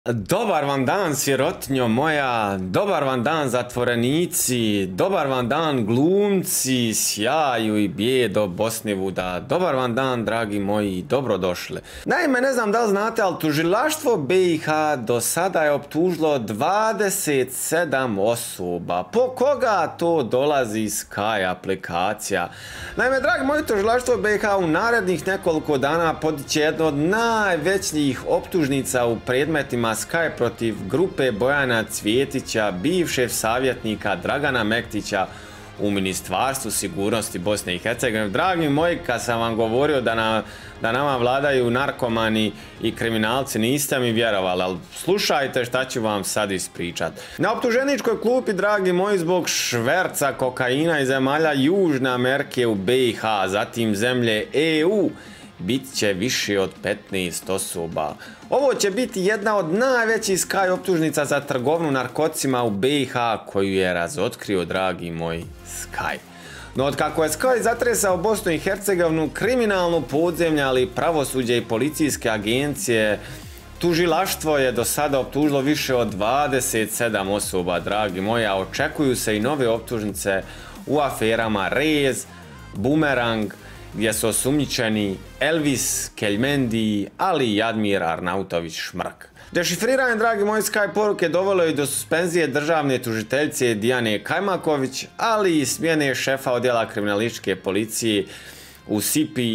Dobar vam dan, sirotinjo moja, dobar vam dan, zatvorenici, dobar vam dan, glumci, sjaju i bijedo Bosnivuda, dobar vam dan, dragi moji, dobrodošli. Naime, ne znam da li znate, ali tužilaštvo BiH do sada je optužilo 27 osoba. Po koga to dolazi iz Sky aplikacija? Naime, dragi moji, tužilaštvo BiH u narednih nekoliko dana podiće jedno od najvećih optužnica u predmetima Sky protiv grupe Bojana Cvjetića, bivšeg savjetnika Dragana Mektića u Ministarstvu sigurnosti Bosne i Hercegovine. Dragi moji, kad sam vam govorio da nama vladaju narkomani i kriminalci, niste mi vjerovali, ali slušajte šta ću vam sad ispričat. Na optuženičkoj klupi, dragi moji, zbog šverca kokaina iz zemalja Južne Amerike u BiH, zatim zemlje EU, bit će više od 15 osoba. Ovo će biti jedna od najvećih Sky optužnica za trgovinu narkoticima u BiH koju je razotkrio, dragi moji, Sky. No otkako je Sky zatresao Bosnu i Hercegovinu, kriminalno podzemlje, ali pravosuđe i policijske agencije, tužilaštvo je do sada optužilo više od 27 osoba, dragi moji, a očekuju se i nove optužnice u aferama Rez, Bumerang, gdje su osumnjičeni Elvis Keljmendi, ali i Jadmir Arnautović Šmrk. Dešifriranje, dragi moji, Sky poruke dovelo je do suspenzije državne tužiteljice Dijane Kajmaković, ali i smjene šefa odjela kriminalističke policije u Sipi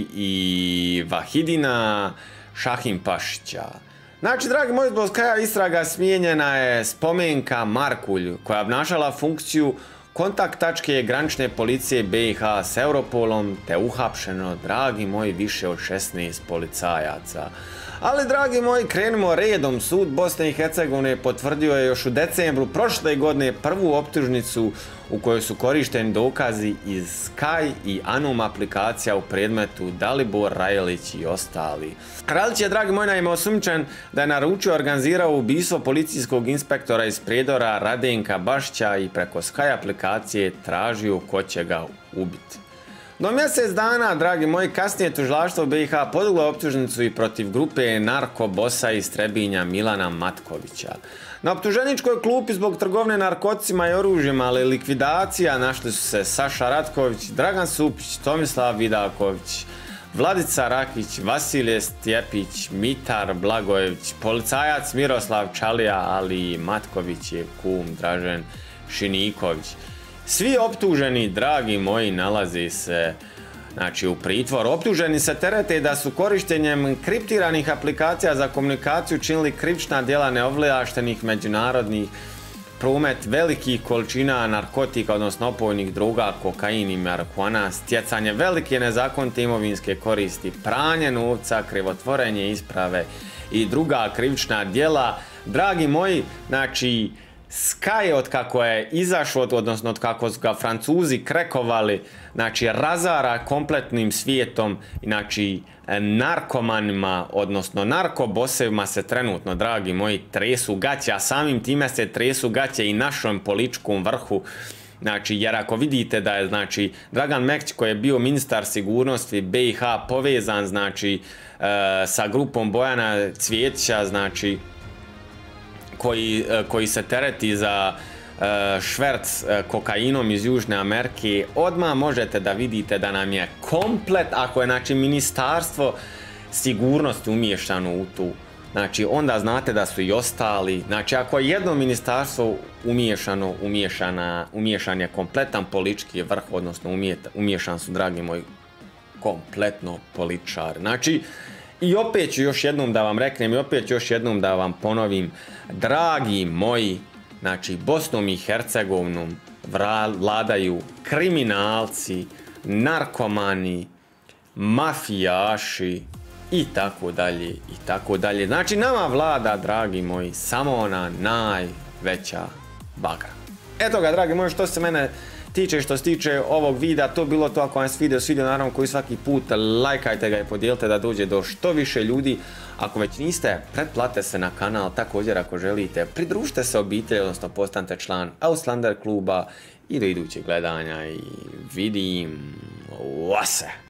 i Vahidina Šahimpašića. Znači, dragi moji, zbog Skyja istraga smijenjena je Spomenka Markulj, koja je obnašala funkciju kontakt tačke granične policije BiH s Europolom, te uhapšeno, dragi moji, više od 16 policajaca. Ali, dragi moji, krenimo redom. Sud Bosne i Hercegovine potvrdio je još u decembru prošle godine prvu optužnicu u kojoj su korišteni dokazi iz Sky i Anum aplikacija u predmetu Dalibor Rajelić i ostali. Rajelić je, dragi moji, naime osumnjičen da je naručio i organizirao ubistvo policijskog inspektora iz Prijedora Radenka Bašića i preko Sky aplikacije tražio ko će ga ubiti. No mjesec dana, dragi moji, kasnije tužilaštvo BiH podiglo optužnicu i protiv grupe narkobosa iz Trebinja Milana Matkovića. Na optuženičkoj klupi zbog trgovine narkoticima i oružjem, ali likvidacija, našli su se Saša Ratković, Dragan Supić, Tomislav Vidaković, Vladica Rakić, Vasilije Stjepić, Mitar Blagojević, policajac Miroslav Čalija, ali i Matković je kum Dražen Šiniković. Svi optuženi, dragi moji, nalazi se u pritvoru. Optuženi se terete da su korištenjem kriptiranih aplikacija za komunikaciju činili krivična djela neovlaštenih međunarodnih promet velikih količina narkotika, odnosno opojnih droga, kokain i marihuana, stjecanje velike nezakonite imovinske koristi, pranje novca, krivotvorenje isprave i druga krivična djela. Dragi moji, znači, Sky otkako je izašao, odnosno otkako su ga Francuzi krekovali, znači razara kompletnim svijetom, znači narkomanima, odnosno narkobosevima se trenutno, dragi moji, tresu gaće, a samim time se tresu gaće i našom političkom vrhu. Znači, jer ako vidite da je, znači, Dragan Mektić, koji je bio ministar sigurnosti BiH, povezan, znači, sa grupom Bojana Cvjetića, znači, koji se tereti za šverc kokainom iz Južne Amerike, odmah možete da vidite da nam je komplet, ako je, znači, Ministarstvo sigurnosti umiješano u tu, znači, onda znate da su i ostali. Znači, ako je jedno ministarstvo umiješan je kompletan politički vrh, odnosno umiješan su, dragi moji, kompletno političari. Znači, i opet ću još jednom da vam reknem i opet ću još jednom da vam ponovim, dragi moji, znači, Bosnom i Hercegovinom vladaju kriminalci, narkomani, mafijaši i tako dalje i tako dalje. Znači, nama vlada, dragi moji, samo ona najveća bagra. Eto ga, dragi moji, što se mene tiče, što se tiče ovog videa, to bilo to. Ako vam se video svidio, naravno, koji svaki put, lajkajte ga i podijelite da dođe do što više ljudi. Ako već niste, pretplatite se na kanal, također ako želite, pridružite se obitelji, odnosno postanite član Auslander kluba i do idućeg gledanja i vidim se.